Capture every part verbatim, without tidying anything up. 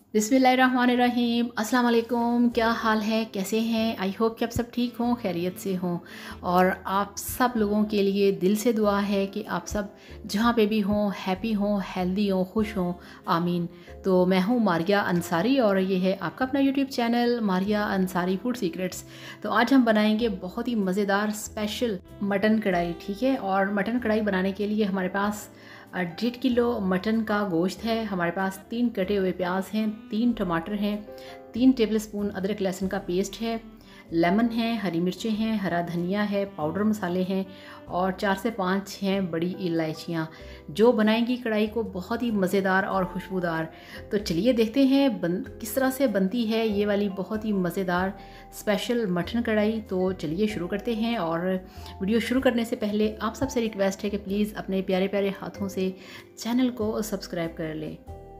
बिस्मिल्लाहिर्रहमानिर्रहीम। अस्सलाम वालेकुम। क्या हाल है, कैसे हैं? आई होप कि आप सब ठीक हों, खैरियत से हों। और आप सब लोगों के लिए दिल से दुआ है कि आप सब जहाँ पे भी हों हैप्पी हों, हेल्दी हों, खुश हों, आमीन। तो मैं हूँ मारिया अंसारी और ये है आपका अपना YouTube channel Maria Ansari food secrets. तो आज हम बनाएंगे बहुत ही मज़ेदार स्पेशल मटन कढ़ाई, ठीक है। और मटन कढ़ाई बनाने के लिए हमारे पास डेढ़ किलो मटन का गोश्त है, हमारे पास तीन कटे हुए प्याज हैं, तीन टमाटर हैं, तीन टेबलस्पून अदरक लहसुन का पेस्ट है, लेमन है, हरी मिर्चें हैं, हरा धनिया है, पाउडर मसाले हैं और चार से पाँच हैं बड़ी इलायचियाँ, जो बनाएंगी कढ़ाई को बहुत ही मज़ेदार और खुशबूदार। तो चलिए देखते हैं बन किस तरह से बनती है ये वाली बहुत ही मज़ेदार स्पेशल मटन कढ़ाई। तो चलिए शुरू करते हैं। और वीडियो शुरू करने से पहले आप सबसे रिक्वेस्ट है कि प्लीज़ अपने प्यारे प्यारे हाथों से चैनल को सब्सक्राइब कर लें।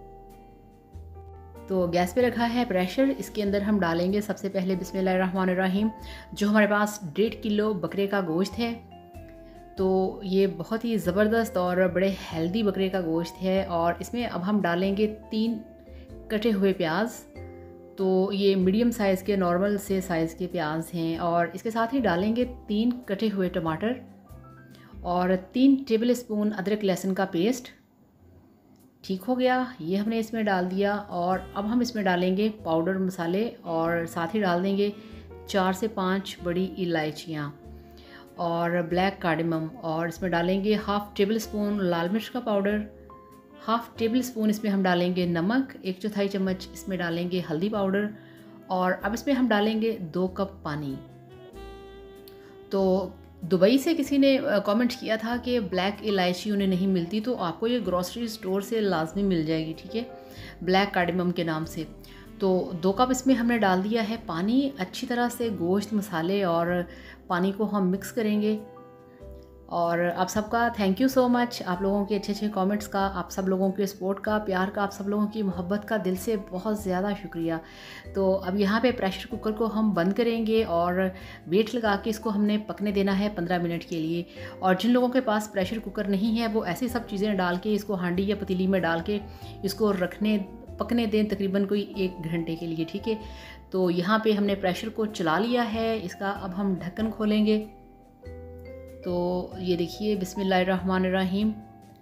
तो गैस पे रखा है प्रेशर, इसके अंदर हम डालेंगे सबसे पहले बिस्मिल्लाहिर्रहमानिर्रहीम जो हमारे पास डेढ़ किलो बकरे का गोश्त है। तो ये बहुत ही ज़बरदस्त और बड़े हेल्दी बकरे का गोश्त है। और इसमें अब हम डालेंगे तीन कटे हुए प्याज। तो ये मीडियम साइज़ के नॉर्मल से साइज़ के प्याज हैं। और इसके साथ ही डालेंगे तीन कटे हुए टमाटर और तीन टेबल स्पून अदरक लहसुन का पेस्ट। ठीक हो गया, ये हमने इसमें डाल दिया। और अब हम इसमें डालेंगे पाउडर मसाले और साथ ही डाल देंगे चार से पाँच बड़ी इलायचियाँ और ब्लैक कार्डमम। और इसमें डालेंगे हाफ़ टेबल स्पून लाल मिर्च का पाउडर, हाफ़ टेबल स्पून इसमें हम डालेंगे नमक, एक चौथाई चम्मच इसमें डालेंगे हल्दी पाउडर। और अब इसमें हम डालेंगे दो कप पानी। तो दुबई से किसी ने कमेंट किया था कि ब्लैक इलायची उन्हें नहीं मिलती, तो आपको ये ग्रॉसरी स्टोर से लाजमी मिल जाएगी, ठीक है, ब्लैक कार्डमम के नाम से। तो दो कप इसमें हमने डाल दिया है पानी। अच्छी तरह से गोश्त, मसाले और पानी को हम मिक्स करेंगे। और आप सबका थैंक यू सो मच, आप लोगों के अच्छे अच्छे कमेंट्स का, आप सब लोगों के सपोर्ट का, प्यार का, आप सब लोगों की मोहब्बत का दिल से बहुत ज़्यादा शुक्रिया। तो अब यहाँ पे प्रेशर कुकर को हम बंद करेंगे और वेट लगा के इसको हमने पकने देना है पंद्रह मिनट के लिए। और जिन लोगों के पास प्रेशर कुकर नहीं है वो ऐसी सब चीज़ें डाल के इसको हांडी या पतीली में डाल के इसको रखने पकने दें तकरीबन कोई एक घंटे के लिए, ठीक है। तो यहाँ पे हमने प्रेशर को चला लिया है, इसका अब हम ढक्कन खोलेंगे। तो ये देखिए बिस्मिल्लाहिर्रहमानिर्रहीम,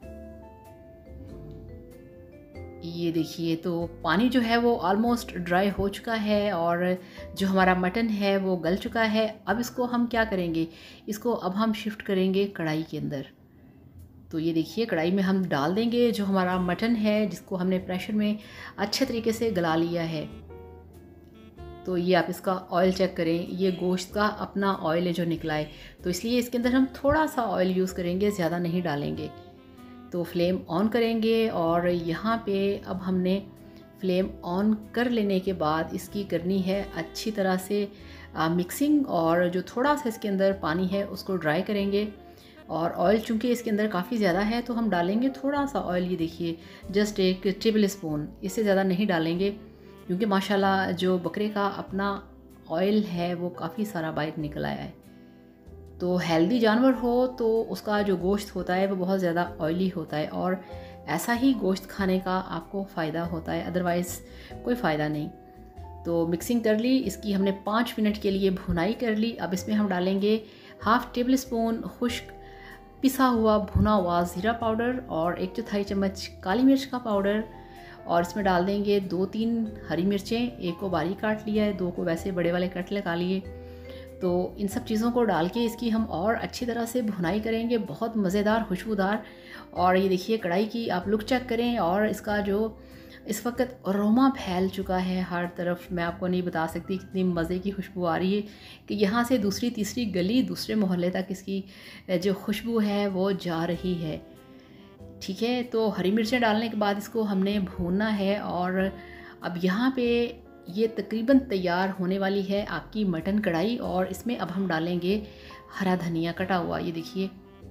ये देखिए तो पानी जो है वो ऑलमोस्ट ड्राई हो चुका है और जो हमारा मटन है वो गल चुका है। अब इसको हम क्या करेंगे, इसको अब हम शिफ्ट करेंगे कढ़ाई के अंदर। तो ये देखिए कढ़ाई में हम डाल देंगे जो हमारा मटन है जिसको हमने प्रेशर में अच्छे तरीके से गला लिया है। तो ये आप इसका ऑयल चेक करें, ये गोश्त का अपना ऑयल है जो निकला है, तो इसलिए इसके अंदर हम थोड़ा सा ऑयल यूज़ करेंगे, ज़्यादा नहीं डालेंगे। तो फ्लेम ऑन करेंगे और यहाँ पे अब हमने फ्लेम ऑन कर लेने के बाद इसकी करनी है अच्छी तरह से आ, मिक्सिंग। और जो थोड़ा सा इसके अंदर पानी है उसको ड्राई करेंगे। और ऑयल चूँकि इसके अंदर काफ़ी ज़्यादा है तो हम डालेंगे थोड़ा सा ऑयल, ये देखिए जस्ट एक टेबल स्पून, इससे ज़्यादा नहीं डालेंगे क्योंकि माशाल्लाह जो बकरे का अपना ऑयल है वो काफ़ी सारा बाहर निकल आया है। तो हेल्दी जानवर हो तो उसका जो गोश्त होता है वो बहुत ज़्यादा ऑयली होता है और ऐसा ही गोश्त खाने का आपको फ़ायदा होता है, अदरवाइज़ कोई फ़ायदा नहीं। तो मिक्सिंग कर ली, इसकी हमने पाँच मिनट के लिए भुनाई कर ली। अब इसमें हम डालेंगे हाफ़ टेबल स्पून खुश्क पिसा हुआ भुना हुआ ज़ीरा पाउडर और एक चौथाई चम्मच काली मिर्च का पाउडर। और इसमें डाल देंगे दो तीन हरी मिर्चें, एक को बारीक काट लिया है, दो को वैसे बड़े वाले कट लगा लिए। तो इन सब चीज़ों को डाल के इसकी हम और अच्छी तरह से भुनाई करेंगे, बहुत मज़ेदार खुशबूदार। और ये देखिए कढ़ाई की आप लुक चेक करें और इसका जो इस वक्त अरोमा फैल चुका है हर तरफ, मैं आपको नहीं बता सकती कितनी मज़े की खुशबू आ रही है कि यहाँ से दूसरी तीसरी गली दूसरे मोहल्ले तक इसकी जो खुशबू है वो जा रही है, ठीक है। तो हरी मिर्चें डालने के बाद इसको हमने भूनना है। और अब यहाँ पे ये तकरीबन तैयार होने वाली है आपकी मटन कढ़ाई। और इसमें अब हम डालेंगे हरा धनिया कटा हुआ, ये देखिए,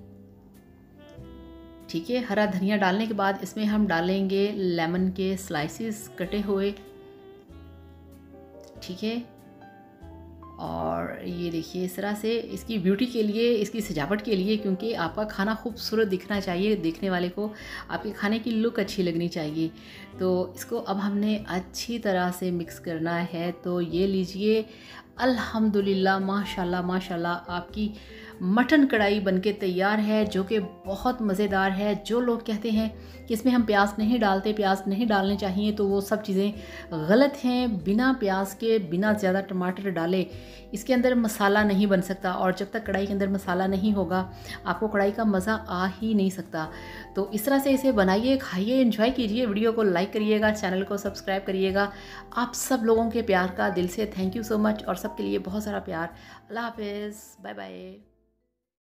ठीक है। हरा धनिया डालने के बाद इसमें हम डालेंगे लेमन के स्लाइसेस कटे हुए, ठीक है। और ये देखिए इस तरह से इसकी ब्यूटी के लिए, इसकी सजावट के लिए, क्योंकि आपका खाना खूबसूरत दिखना चाहिए, देखने वाले को आपके खाने की लुक अच्छी लगनी चाहिए। तो इसको अब हमने अच्छी तरह से मिक्स करना है। तो ये लीजिए, अल्हम्दुलिल्लाह, माशाल्लाह माशाल्लाह, आपकी मटन कढ़ाई बनके तैयार है, जो कि बहुत मज़ेदार है। जो लोग कहते हैं कि इसमें हम प्याज नहीं डालते, प्याज नहीं डालने चाहिए, तो वो सब चीज़ें गलत हैं। बिना प्याज के, बिना ज़्यादा टमाटर डाले इसके अंदर मसाला नहीं बन सकता, और जब तक कढ़ाई के अंदर मसाला नहीं होगा आपको कढ़ाई का मज़ा आ ही नहीं सकता। तो इस तरह से इसे बनाइए, खाइए, एंजॉय कीजिए। वीडियो को लाइक करिएगा, चैनल को सब्सक्राइब करिएगा। आप सब लोगों के प्यार का दिल से थैंक यू सो मच, और सबके लिए बहुत सारा प्यार। अल्लाह हाफ़िज़, बाय बाय।